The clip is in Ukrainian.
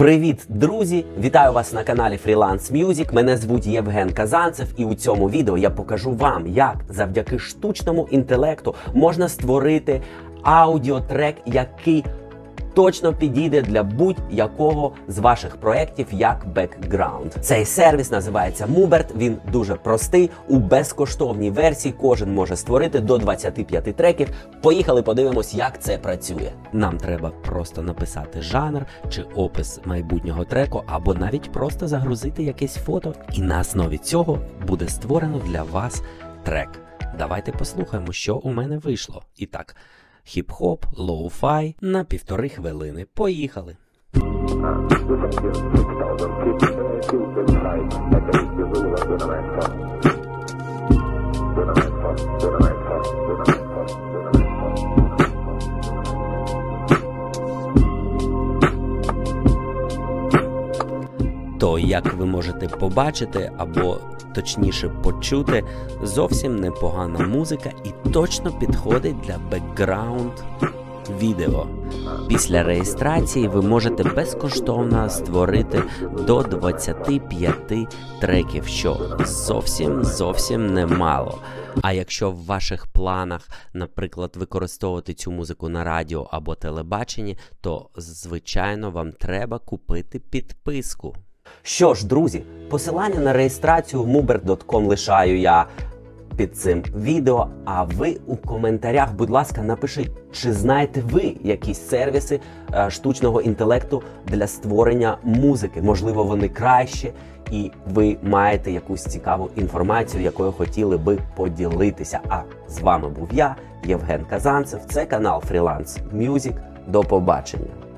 Привіт, друзі! Вітаю вас на каналі Freelance Music. Мене звуть Євген Казанцев, і у цьому відео я покажу вам, як завдяки штучному інтелекту можна створити аудіотрек, який точно підійде для будь-якого з ваших проєктів як бекграунд. Цей сервіс називається Mubert, він дуже простий, у безкоштовній версії кожен може створити до 25 треків. Поїхали подивимось, як це працює. Нам треба просто написати жанр чи опис майбутнього треку, або навіть просто загрузити якесь фото, і на основі цього буде створено для вас трек. Давайте послухаємо, що у мене вийшло. І так, хіп-хоп, лоу-фай на 1,5 хвилини. Поїхали! То, як ви можете побачити, або точніше почути, зовсім непогана музика і точно підходить для бекграунд відео. Після реєстрації ви можете безкоштовно створити до 25 треків, що зовсім немало. А якщо в ваших планах, наприклад, використовувати цю музику на радіо або телебаченні, то, звичайно, вам треба купити підписку. Що ж, друзі, посилання на реєстрацію в mubert.com лишаю я під цим відео, а ви у коментарях, будь ласка, напишіть, чи знаєте ви якісь сервіси штучного інтелекту для створення музики. Можливо, вони кращі, і ви маєте якусь цікаву інформацію, якою хотіли би поділитися. А з вами був я, Євген Казанцев, це канал Freelance Music. До побачення!